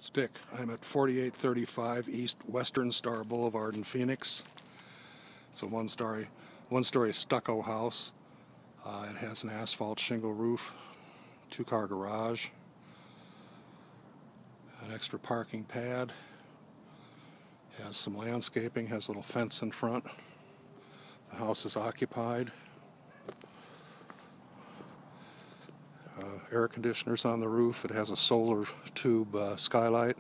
It's Dick. I'm at 4835 East Western Star Boulevard in Phoenix. It's a one-story stucco house. It has an asphalt shingle roof, two-car garage, an extra parking pad, has some landscaping, has a little fence in front. The house is occupied. Air conditioners on the roof. It has a solar tube skylight.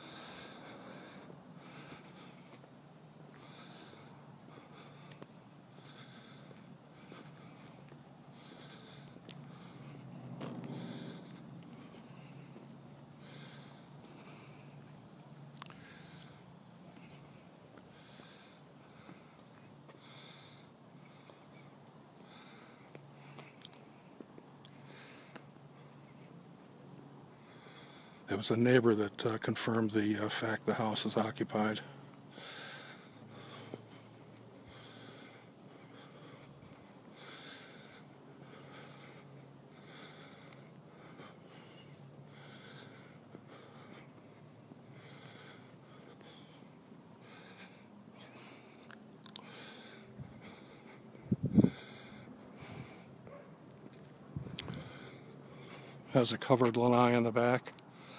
It was a neighbor that confirmed the fact the house is occupied. Has a covered lanai in the back.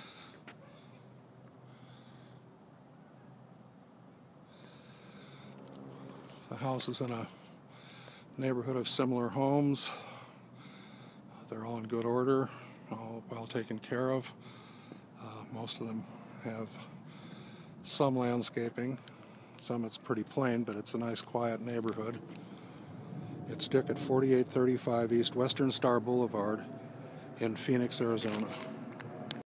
The house is in a neighborhood of similar homes. They're all in good order, all well taken care of. Most of them have some landscaping. Some it's pretty plain, but it's a nice quiet neighborhood. It's Dick at 4835 East Western Star Boulevard in Phoenix, Arizona.